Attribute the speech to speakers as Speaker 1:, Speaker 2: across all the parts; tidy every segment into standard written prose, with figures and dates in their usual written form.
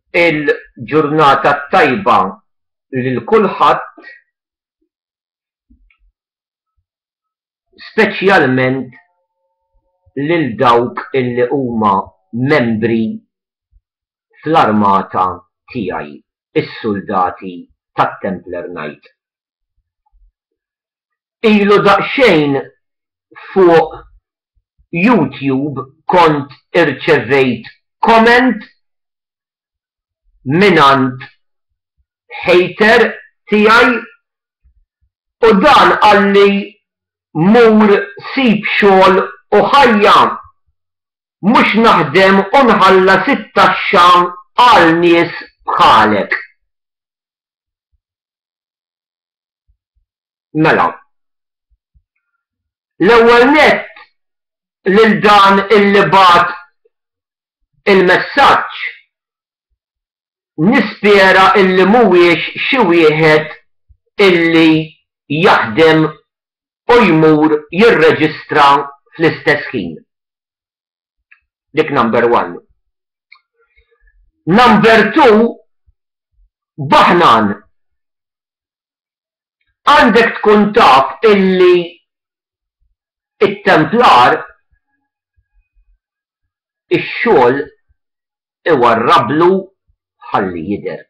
Speaker 1: il-ġurnata tajba lil kulħadd, speċjalment lil dawk illi huma membri fl-armata tiegħi, is-soldati tat-Templar Knight. Ilu daqsxejn fuq YouTube kont irċevejt comment minant hater tiegħi u dan għalli mur sib xogħol u ħajja mhux naħdem u nħallas it-taxxa għal nies bħalek. Mela, l-ewwel nett lil dan illi bagħat il-messaġġ nispjera illi mhuwiex xi wieħed illi jaħdem u jmur jirreġistra fl-istess ħin. Dik number one. Number two, baħnan. Għandek tkun taf illi it-Templar ix-xogħol iwarrablu ħalli jidher.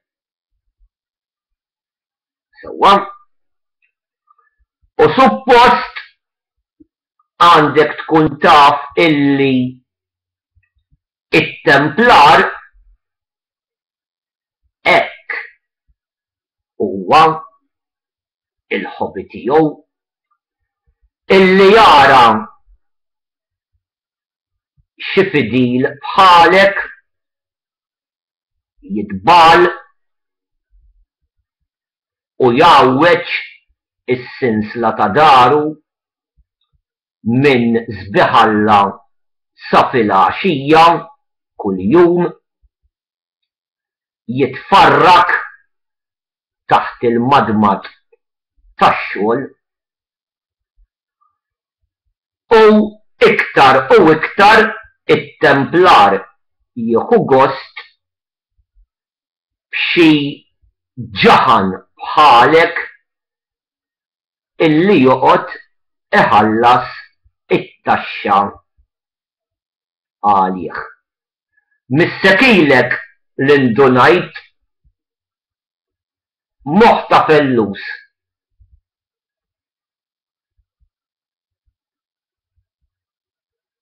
Speaker 1: Sewwa. U suppost għandek tkun taf illi it-Templar hekk huwa il-ħobbi tiegħu illi jara xi fidil bħalek jitbal u jgħawweġ is-sinsla ta' daru minn żbiħalla sa filgħaxija kuljum jitfarrak taħt il-madmad tax-xogħol u iktar it-Templar jieħu gost b'xi ġaħan bħalek illi joqgħod iħallas it-taxxa għalih. Missekilek l-indunajt moħħ ta' fellus.